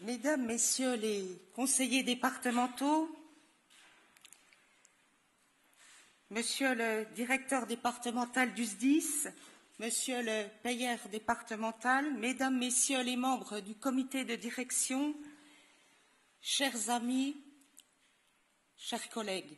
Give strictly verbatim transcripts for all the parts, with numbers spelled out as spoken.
Mesdames, Messieurs les conseillers départementaux, Monsieur le directeur départemental du S D I S, Monsieur le payeur départemental, Mesdames, Messieurs les membres du comité de direction, chers amis, chers collègues,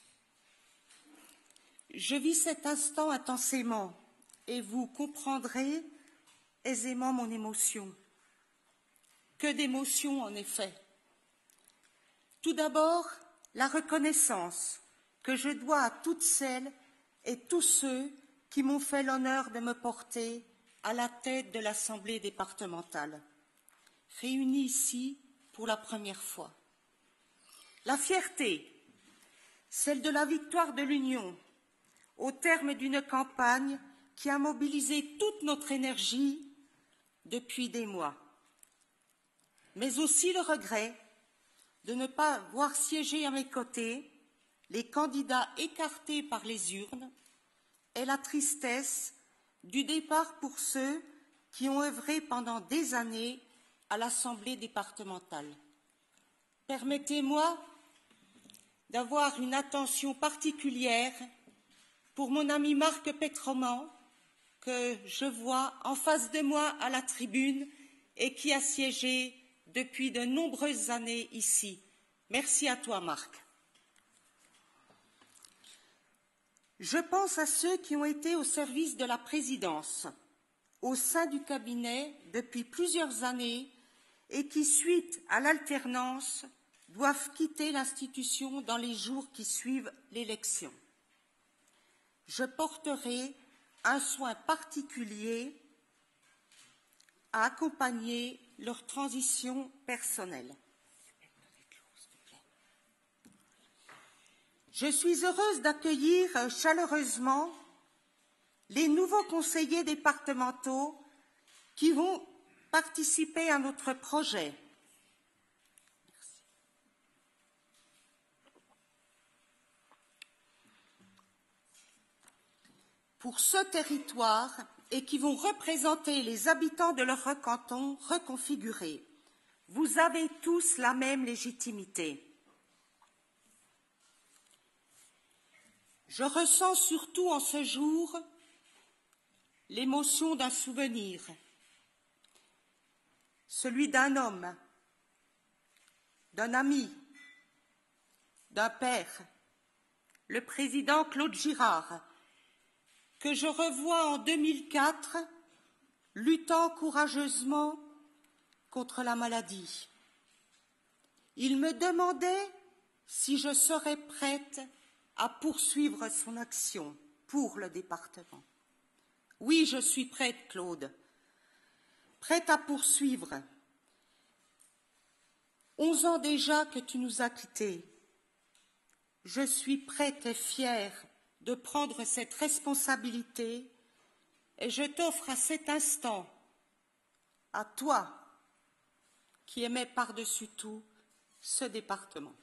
je vis cet instant intensément et vous comprendrez aisément mon émotion. Que d'émotions, en effet. Tout d'abord, la reconnaissance que je dois à toutes celles et tous ceux qui m'ont fait l'honneur de me porter à la tête de l'Assemblée départementale, réunie ici pour la première fois. La fierté, celle de la victoire de l'Union, au terme d'une campagne qui a mobilisé toute notre énergie depuis des mois. Mais aussi le regret de ne pas voir siéger à mes côtés les candidats écartés par les urnes et la tristesse du départ pour ceux qui ont œuvré pendant des années à l'Assemblée départementale. Permettez-moi d'avoir une attention particulière pour mon ami Marc Pétroman, que je vois en face de moi à la tribune et qui a siégé depuis de nombreuses années ici. Merci à toi, Marc. Je pense à ceux qui ont été au service de la présidence, au sein du cabinet depuis plusieurs années et qui, suite à l'alternance, doivent quitter l'institution dans les jours qui suivent l'élection. Je porterai un soin particulier à accompagner leur transition personnelle. Je suis heureuse d'accueillir chaleureusement les nouveaux conseillers départementaux qui vont participer à notre projet. Merci. Pour ce territoire et qui vont représenter les habitants de leur canton reconfiguré. Vous avez tous la même légitimité. Je ressens surtout en ce jour l'émotion d'un souvenir, celui d'un homme, d'un ami, d'un père, le président Claude Girard, que je revois en deux mille quatre, luttant courageusement contre la maladie. Il me demandait si je serais prête à poursuivre son action pour le département. Oui, je suis prête, Claude, prête à poursuivre. Onze ans déjà que tu nous as quittés. Je suis prête et fière de prendre cette responsabilité et je t'offre à cet instant, à toi qui aimais par-dessus tout ce département.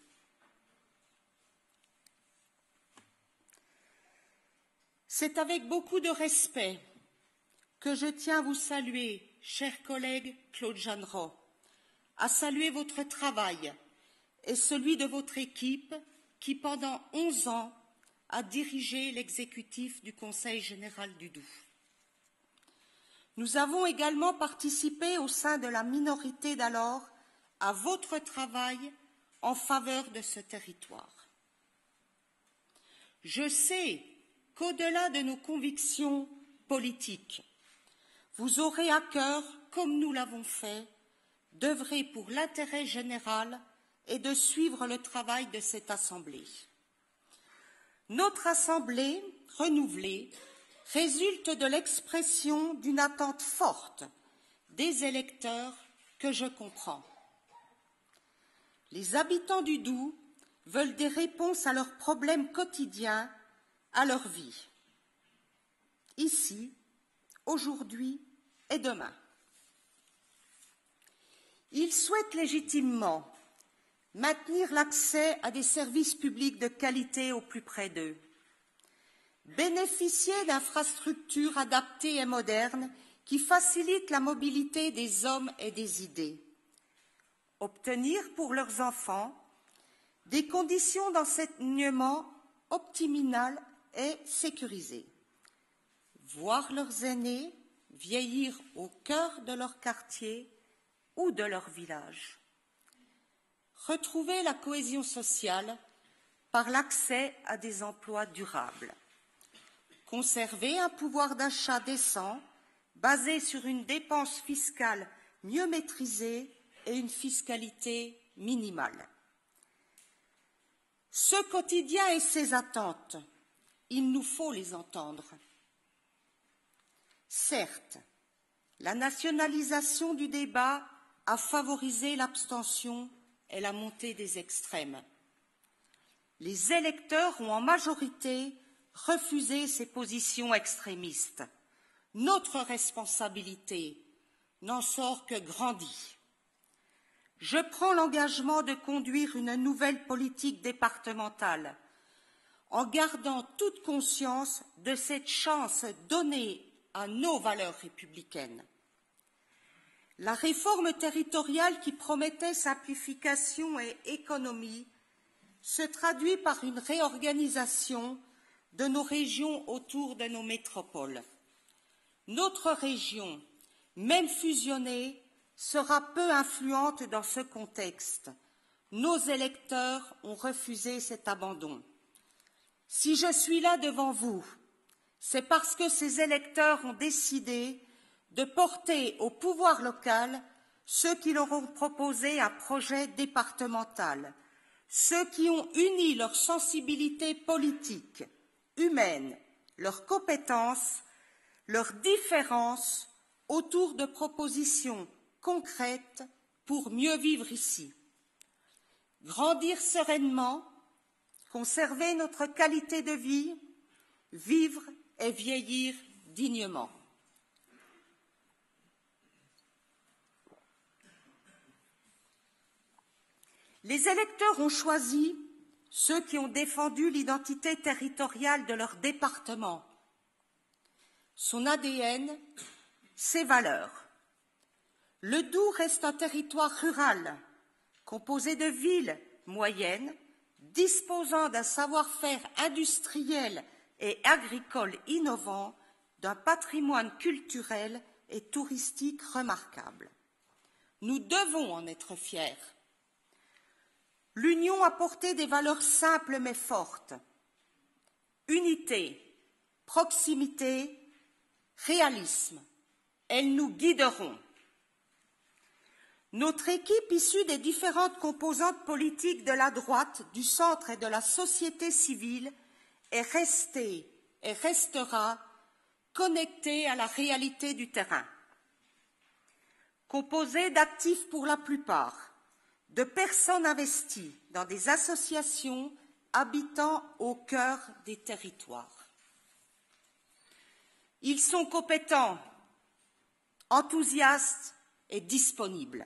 C'est avec beaucoup de respect que je tiens à vous saluer, cher collègue Claude Jeanneret, à saluer votre travail et celui de votre équipe qui, pendant onze ans, a dirigé l'exécutif du Conseil général du Doubs. Nous avons également participé au sein de la minorité d'alors à votre travail en faveur de ce territoire. Je sais qu'au-delà de nos convictions politiques, vous aurez à cœur, comme nous l'avons fait, d'œuvrer pour l'intérêt général et de suivre le travail de cette Assemblée. Notre Assemblée renouvelée résulte de l'expression d'une attente forte des électeurs que je comprends. Les habitants du Doubs veulent des réponses à leurs problèmes quotidiens, à leur vie, ici, aujourd'hui et demain. Ils souhaitent légitimement maintenir l'accès à des services publics de qualité au plus près d'eux, bénéficier d'infrastructures adaptées et modernes qui facilitent la mobilité des hommes et des idées, obtenir pour leurs enfants des conditions d'enseignement optimales et sécurisées, voir leurs aînés vieillir au cœur de leur quartier ou de leur village, retrouver la cohésion sociale par l'accès à des emplois durables, conserver un pouvoir d'achat décent basé sur une dépense fiscale mieux maîtrisée et une fiscalité minimale. Ce quotidien et ces attentes, il nous faut les entendre. Certes, la nationalisation du débat a favorisé l'abstention et la montée des extrêmes. Les électeurs ont en majorité refusé ces positions extrémistes. Notre responsabilité n'en sort que grandie. Je prends l'engagement de conduire une nouvelle politique départementale en gardant toute conscience de cette chance donnée à nos valeurs républicaines. La réforme territoriale qui promettait simplification et économie se traduit par une réorganisation de nos régions autour de nos métropoles. Notre région, même fusionnée, sera peu influente dans ce contexte. Nos électeurs ont refusé cet abandon. Si je suis là devant vous, c'est parce que ces électeurs ont décidé de porter au pouvoir local ceux qui leur ont proposé un projet départemental, ceux qui ont uni leur sensibilité politique, humaine, leurs compétences, leurs différences autour de propositions concrètes pour mieux vivre ici. Grandir sereinement, conserver notre qualité de vie, vivre et vieillir dignement. Les électeurs ont choisi ceux qui ont défendu l'identité territoriale de leur département, son A D N, ses valeurs. Le Doubs reste un territoire rural, composé de villes moyennes, disposant d'un savoir-faire industriel et agricole innovant, d'un patrimoine culturel et touristique remarquable. Nous devons en être fiers. L'Union a porté des valeurs simples mais fortes. Unité, proximité, réalisme. Elles nous guideront. Notre équipe issue des différentes composantes politiques de la droite, du centre et de la société civile est restée et restera connectée à la réalité du terrain. Composée d'actifs pour la plupart, de personnes investies dans des associations habitant au cœur des territoires. Ils sont compétents, enthousiastes et disponibles.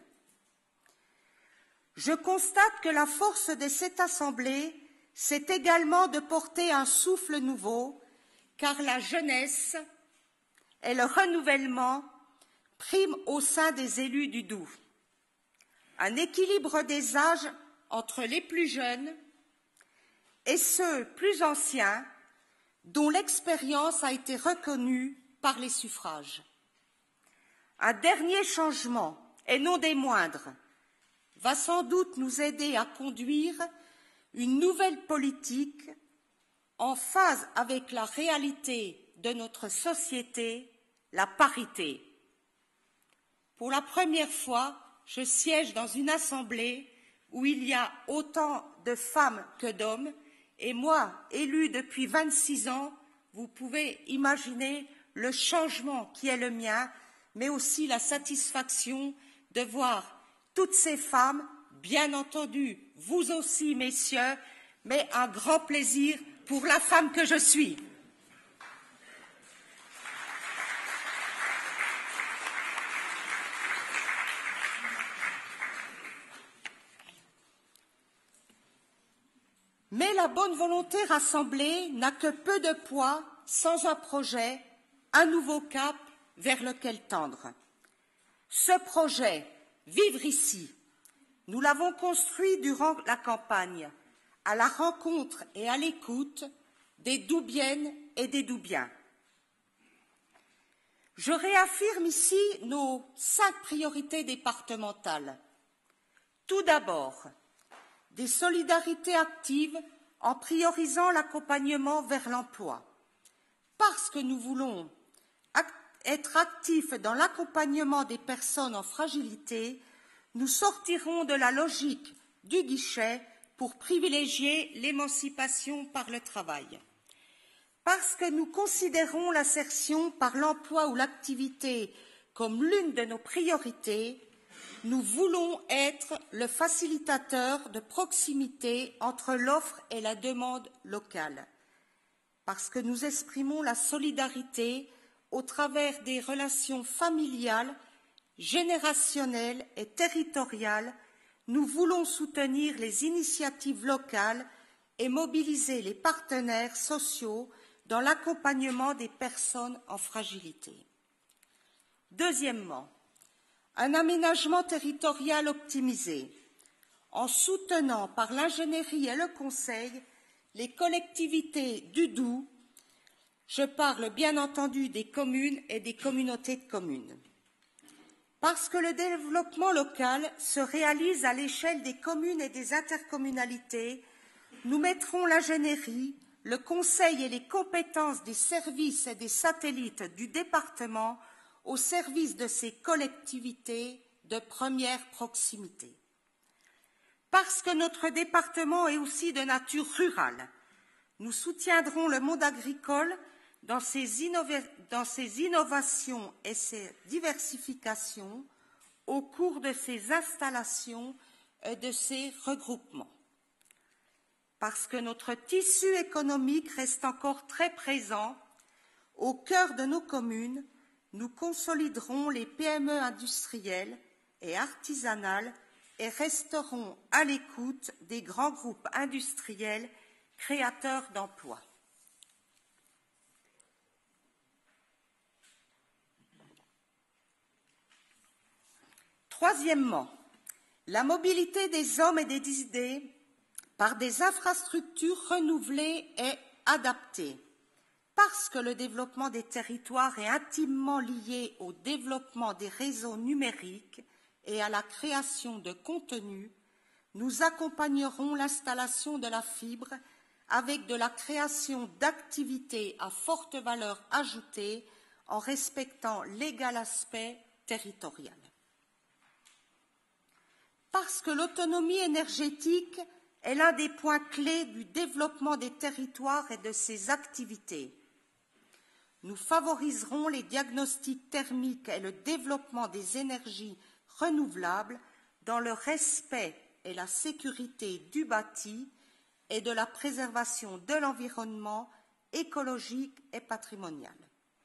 Je constate que la force de cette Assemblée, c'est également de porter un souffle nouveau, car la jeunesse et le renouvellement priment au sein des élus du Doubs. Un équilibre des âges entre les plus jeunes et ceux plus anciens dont l'expérience a été reconnue par les suffrages. Un dernier changement, et non des moindres, va sans doute nous aider à conduire une nouvelle politique en phase avec la réalité de notre société, la parité. Pour la première fois, je siège dans une assemblée où il y a autant de femmes que d'hommes, et moi, élue depuis vingt-six ans, vous pouvez imaginer le changement qui est le mien, mais aussi la satisfaction de voir toutes ces femmes, bien entendu, vous aussi, messieurs, mais un grand plaisir pour la femme que je suis. Mais la bonne volonté rassemblée n'a que peu de poids sans un projet, un nouveau cap vers lequel tendre. Ce projet, vivre ici, Nous l'avons construit durant la campagne, à la rencontre et à l'écoute des Doubiennes et des Doubiens. Je réaffirme ici nos cinq priorités départementales. Tout d'abord, des solidarités actives en priorisant l'accompagnement vers l'emploi. Parce que nous voulons être actifs dans l'accompagnement des personnes en fragilité, nous sortirons de la logique du guichet pour privilégier l'émancipation par le travail. Parce que nous considérons l'insertion par l'emploi ou l'activité comme l'une de nos priorités, nous voulons être le facilitateur de proximité entre l'offre et la demande locale. Parce que nous exprimons la solidarité au travers des relations familiales, générationnelles et territoriales, nous voulons soutenir les initiatives locales et mobiliser les partenaires sociaux dans l'accompagnement des personnes en fragilité. Deuxièmement, un aménagement territorial optimisé, en soutenant par l'ingénierie et le conseil les collectivités du Doubs, je parle bien entendu des communes et des communautés de communes. Parce que le développement local se réalise à l'échelle des communes et des intercommunalités, nous mettrons l'ingénierie, le conseil et les compétences des services et des satellites du département au service de ces collectivités de première proximité. Parce que notre département est aussi de nature rurale, nous soutiendrons le monde agricole dans ses, innova dans ses innovations et ses diversifications au cours de ses installations et de ses regroupements. Parce que notre tissu économique reste encore très présent au cœur de nos communes, nous consoliderons les P M E industrielles et artisanales et resterons à l'écoute des grands groupes industriels créateurs d'emplois. Troisièmement, la mobilité des hommes et des idées par des infrastructures renouvelées et adaptées. Parce que le développement des territoires est intimement lié au développement des réseaux numériques et à la création de contenus, nous accompagnerons l'installation de la fibre avec de la création d'activités à forte valeur ajoutée en respectant l'égal aspect territorial. Parce que l'autonomie énergétique est l'un des points clés du développement des territoires et de ses activités. Nous favoriserons les diagnostics thermiques et le développement des énergies renouvelables dans le respect et la sécurité du bâti et de la préservation de l'environnement écologique et patrimonial.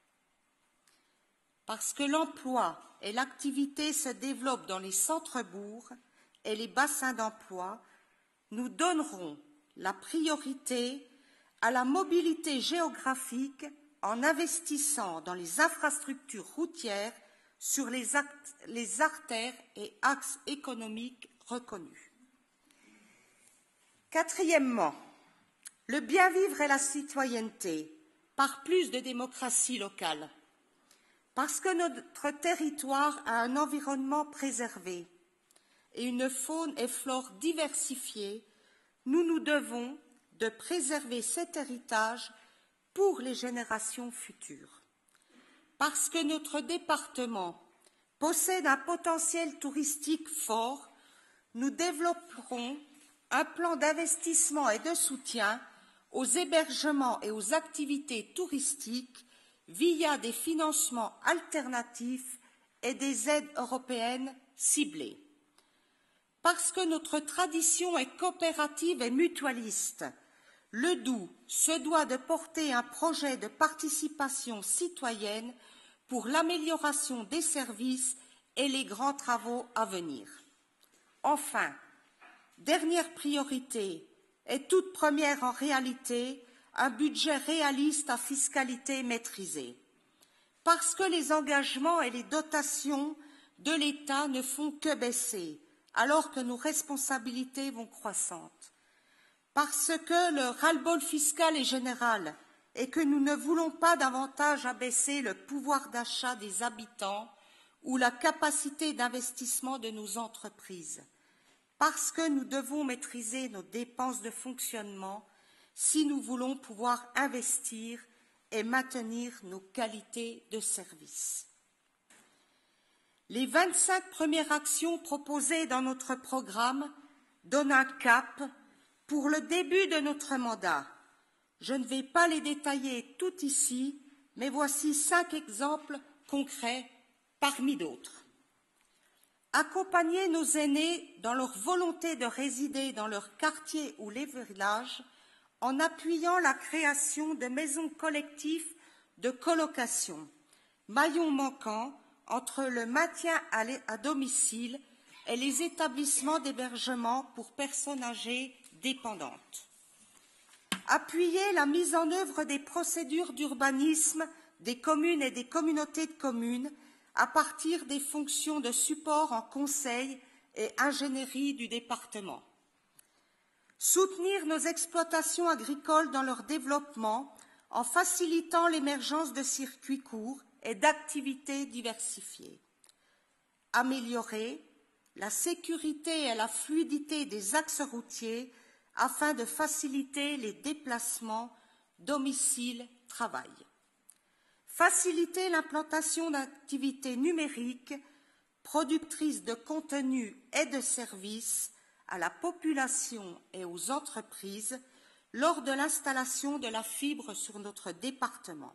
Parce que l'emploi et l'activité se développent dans les centres-bourgs et les bassins d'emploi, nous donnerons la priorité à la mobilité géographique en investissant dans les infrastructures routières sur les, actes, les artères et axes économiques reconnus. Quatrièmement, le bien-vivre et la citoyenneté par plus de démocratie locale. Parce que notre territoire a un environnement préservé et une faune et flore diversifiée, nous nous devons de préserver cet héritage pour les générations futures. Parce que notre département possède un potentiel touristique fort, nous développerons un plan d'investissement et de soutien aux hébergements et aux activités touristiques via des financements alternatifs et des aides européennes ciblées. Parce que notre tradition est coopérative et mutualiste, le Doubs se doit de porter un projet de participation citoyenne pour l'amélioration des services et les grands travaux à venir. Enfin, dernière priorité et toute première en réalité, un budget réaliste à fiscalité maîtrisée. Parce que les engagements et les dotations de l'État ne font que baisser, alors que nos responsabilités vont croissantes. Parce que le ras-le-bol fiscal est général et que nous ne voulons pas davantage abaisser le pouvoir d'achat des habitants ou la capacité d'investissement de nos entreprises. Parce que nous devons maîtriser nos dépenses de fonctionnement si nous voulons pouvoir investir et maintenir nos qualités de service. Les vingt-cinq premières actions proposées dans notre programme donnent un cap pour le début de notre mandat. Je ne vais pas les détailler toutes ici, mais voici cinq exemples concrets parmi d'autres. Accompagner nos aînés dans leur volonté de résider dans leur quartier ou les villages en appuyant la création de maisons collectives de colocation, maillon manquant entre le maintien à domicile et les établissements d'hébergement pour personnes âgées dépendantes. Appuyer la mise en œuvre des procédures d'urbanisme des communes et des communautés de communes à partir des fonctions de support en conseil et ingénierie du département. Soutenir nos exploitations agricoles dans leur développement en facilitant l'émergence de circuits courts et d'activités diversifiées. Améliorer la sécurité et la fluidité des axes routiers afin de faciliter les déplacements domicile-travail. Faciliter l'implantation d'activités numériques productrices de contenus et de services à la population et aux entreprises lors de l'installation de la fibre sur notre département.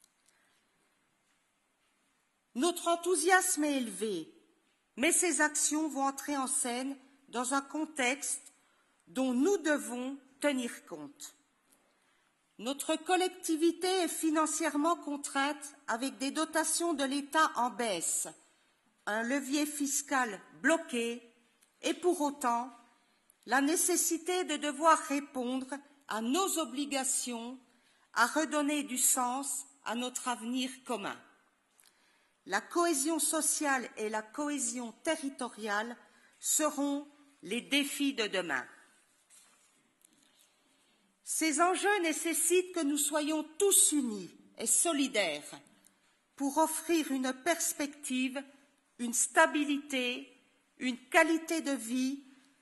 Notre enthousiasme est élevé, mais ces actions vont entrer en scène dans un contexte dont nous devons tenir compte. Notre collectivité est financièrement contrainte avec des dotations de l'État en baisse, un levier fiscal bloqué et pour autant la nécessité de devoir répondre à nos obligations, à redonner du sens à notre avenir commun. La cohésion sociale et la cohésion territoriale seront les défis de demain. Ces enjeux nécessitent que nous soyons tous unis et solidaires pour offrir une perspective, une stabilité, une qualité de vie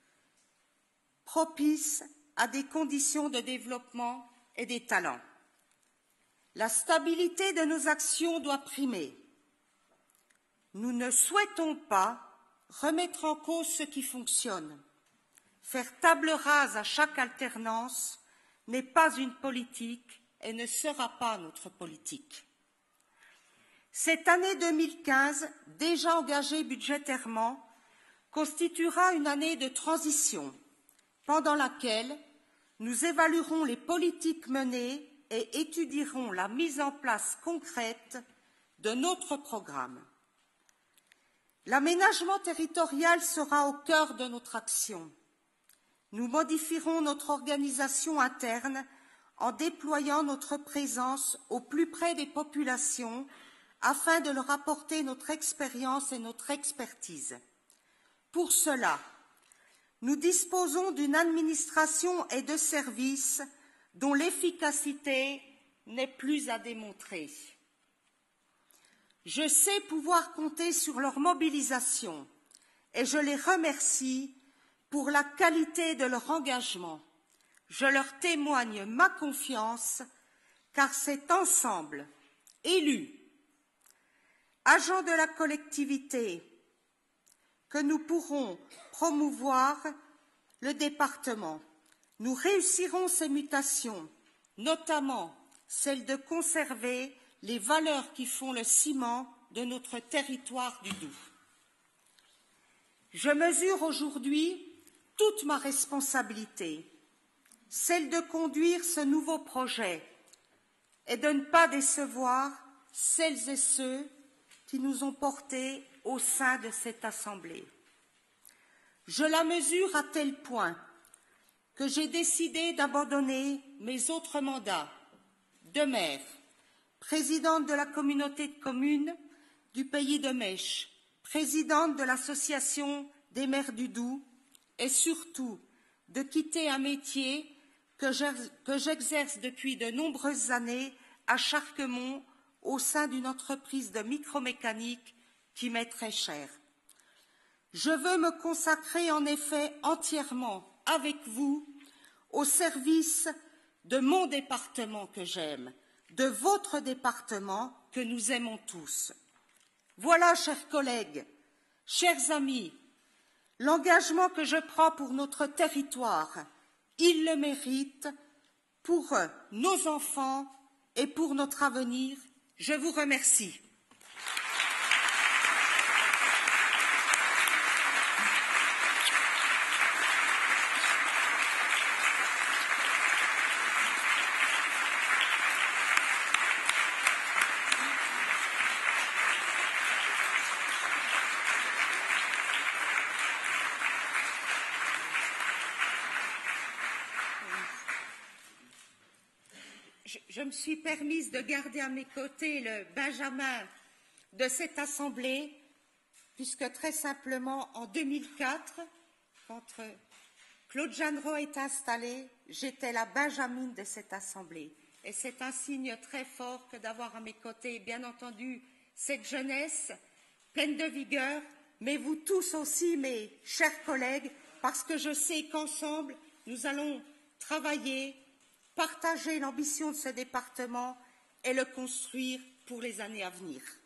propice à des conditions de développement et des talents. La stabilité de nos actions doit primer. Nous ne souhaitons pas remettre en cause ce qui fonctionne. Faire table rase à chaque alternance n'est pas une politique et ne sera pas notre politique. Cette année deux mille quinze, déjà engagée budgétairement, constituera une année de transition pendant laquelle nous évaluerons les politiques menées et étudierons la mise en place concrète de notre programme. L'aménagement territorial sera au cœur de notre action. Nous modifierons notre organisation interne en déployant notre présence au plus près des populations afin de leur apporter notre expérience et notre expertise. Pour cela, nous disposons d'une administration et de services dont l'efficacité n'est plus à démontrer. Je sais pouvoir compter sur leur mobilisation et je les remercie pour la qualité de leur engagement. Je leur témoigne ma confiance car c'est ensemble, élus, agents de la collectivité, que nous pourrons promouvoir le département. Nous réussirons ces mutations, notamment celle de conserver les valeurs qui font le ciment de notre territoire du Doubs. Je mesure aujourd'hui toute ma responsabilité, celle de conduire ce nouveau projet et de ne pas décevoir celles et ceux qui nous ont portés au sein de cette Assemblée. Je la mesure à tel point que j'ai décidé d'abandonner mes autres mandats de maire, présidente de la communauté de communes du pays de Mèche, présidente de l'association des Mers du Doubs et surtout de quitter un métier que j'exerce depuis de nombreuses années à Charquemont au sein d'une entreprise de micromécanique qui m'est très chère. Je veux me consacrer en effet entièrement avec vous au service de mon département que j'aime, de votre département que nous aimons tous. Voilà, chers collègues, chers amis, l'engagement que je prends pour notre territoire. Il le mérite pour nos enfants et pour notre avenir. Je vous remercie. Je me suis permise de garder à mes côtés le Benjamin de cette Assemblée, puisque très simplement, en deux mille quatre, quand Claude Jeannereau est installé, j'étais la Benjamine de cette Assemblée. Et c'est un signe très fort que d'avoir à mes côtés, bien entendu, cette jeunesse pleine de vigueur, mais vous tous aussi, mes chers collègues, parce que je sais qu'ensemble, nous allons travailler, partager l'ambition de ce département et le construire pour les années à venir.